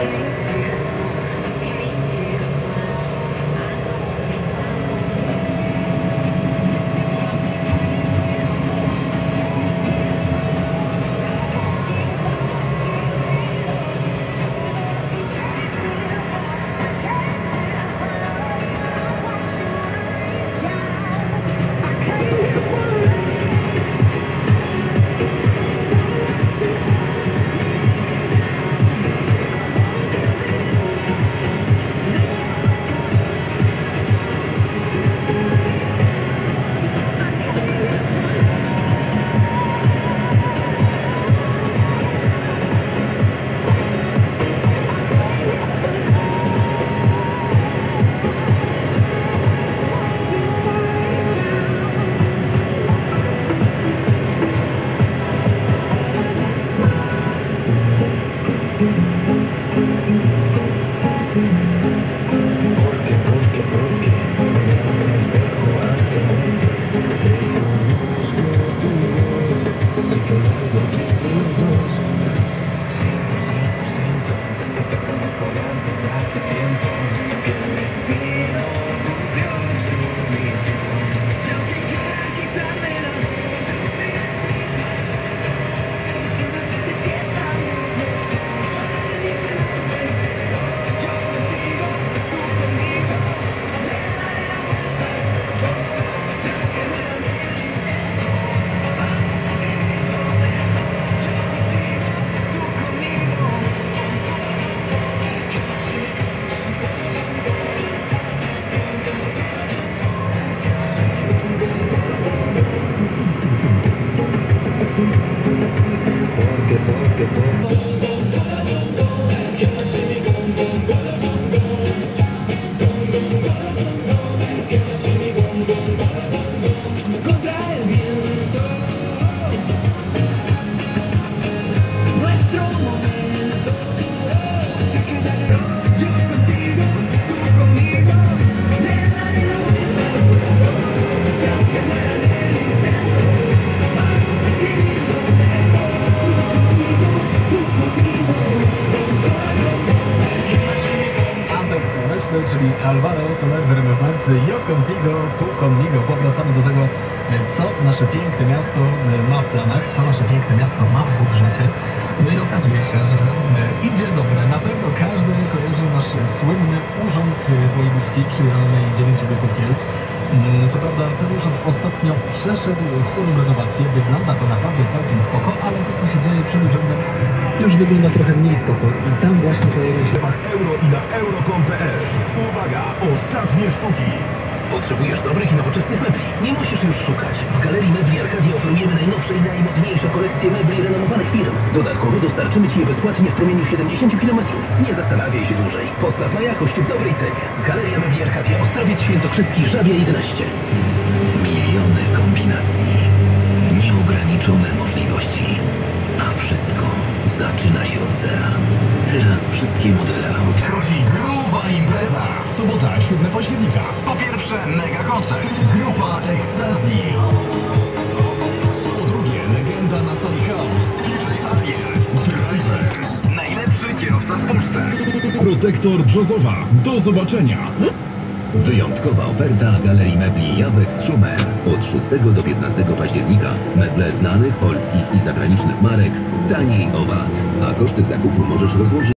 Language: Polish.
Czyli Alvaro Soler wyrywający Io Contigo, tu conmigo. Powracamy do tego, co nasze piękne miasto ma w planach, co nasze piękne miasto ma w budżecie. No i okazuje się, że idzie dobre. Na pewno każdy kojarzy nasz słynny Urząd Wojewódzki przy Realnej 9 Wieków Kielc. Co prawda ten urząd ostatnio przeszedł sporą renowację, wygląda to naprawdę całkiem spoko, ale to, co się dzieje przed urzędem, już wygląda trochę mniej spoko i tam właśnie pojawią się euro i na euro.com.pl. Uwaga, ostatnie sztuki. Potrzebujesz dobrych i nowoczesnych mebli? Nie musisz już szukać. W Galerii Mebli Arcadia oferujemy najnowsze i najmodniejsze kolekcje mebli renomowanych firm. Dodatkowo dostarczymy Ci je bezpłatnie w promieniu 70 km. Nie zastanawiaj się dłużej. Postaw na jakość w dobrej cenie. Galeria Mebli Arcadia, Ostrowiec Świętokrzyski, Żabia 11. Miliony kombinacji. Nieograniczone możliwości. A wszystko zaczyna się od zera. Teraz wszystkie modele aut. Wchodzi gruba impreza. sobota, 7 października. Po pierwsze, mega koncert. Grupa Ekstazji. Po drugie, legenda na sali House. Alien. Driver. Najlepszy kierowca w Polsce. Protektor Brzozowa. Do zobaczenia. Wyjątkowa oferta Galerii Mebli Jawex Schumer. Od 6 do 15 października meble znanych polskich i zagranicznych marek taniej o VAT, a koszty zakupu możesz rozłożyć